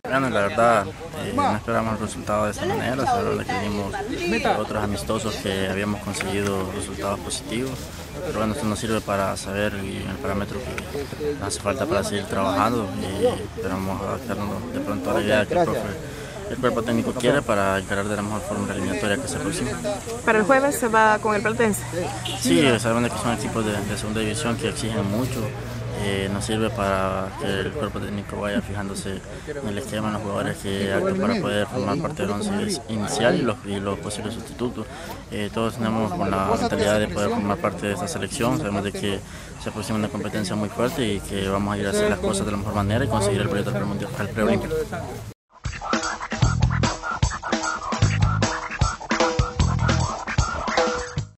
Bueno, la verdad, no esperamos el resultado de esta manera, solo que vimos otros amistosos que habíamos conseguido resultados positivos, pero bueno, esto nos sirve para saber el parámetro que nos hace falta para seguir trabajando y esperamos adaptarnos de pronto a la idea que el cuerpo técnico quiere para encarar de la mejor forma la eliminatoria que se aproxima. Para el jueves se va con el Platense. Sí, sabemos que son equipos de segunda división que exigen mucho. Nos sirve para que el cuerpo técnico vaya fijándose en el esquema, en los jugadores que actúan para poder formar parte del once inicial y los posibles sustitutos. Todos tenemos con la mentalidad de poder formar parte de esta selección, sabemos de que se aproxima una competencia muy fuerte y que vamos a ir a hacer las cosas de la mejor manera y conseguir el boleto al preolímpico.